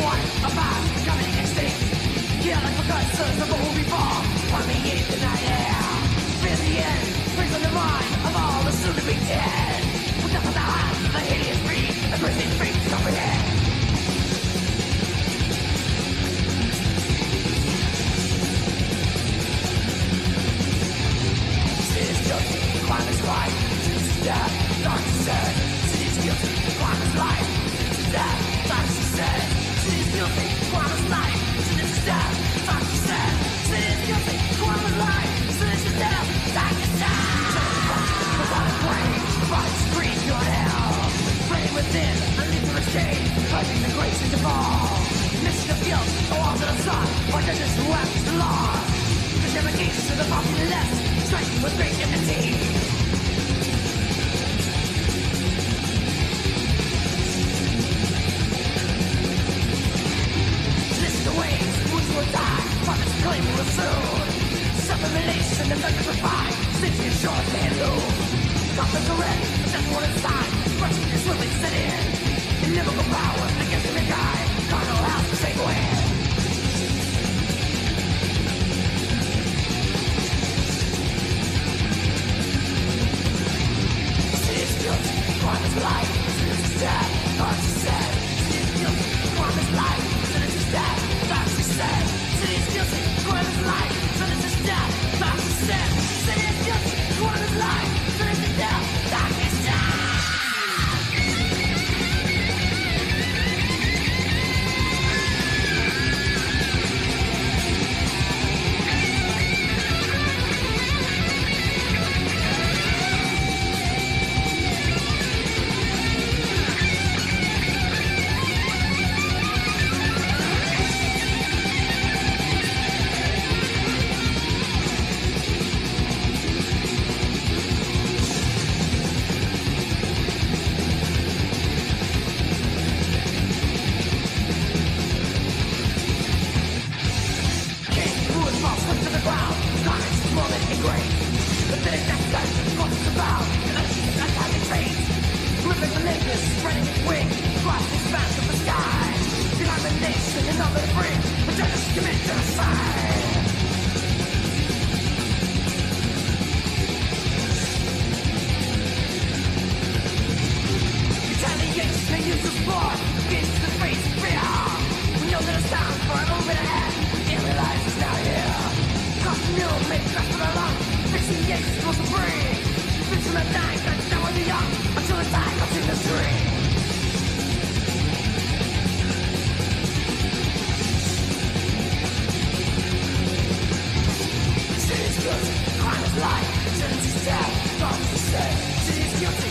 one, a five, coming extinct. Yeah, like precursors of what will be born, permeate the night air. Fear the end, brings on the mind of all the soon to be dead. With death on the hands, the hideous breed, a prison fate to comprehend. City's guilty, crime is right, city's death, dark is said. City's guilty, crime is life, city's death, dark is said. City's guilty, crime is life, city's death, dark is said. City's guilty, crime is life, city's death, dark is said. Without a brain, body screams your hell. Brain within, unleash the restraint, fighting the grace into fall. Mission of guilt, the walls of the sun, or judges who have the law. The navigation to the populace, striking with great enmity. Listen to waves, wounds will die, prophets claim will soon. Self-revelation and electrified, safety is short and loose. Conflict correct, but that's what it's time. Rushing is swiftly set in. Inimitable power against the guy, carnal house to save away. Crime is life, sin is death, thoughts are said. Sin is guilty, crime is life, sin is death, thoughts are said. Sin is guilty, crime is life, sin is death, thoughts are said. Sin is guilty, crime is life, sin is death, thoughts are said. Crime is life, sin is death, thoughts are said. City's guilty,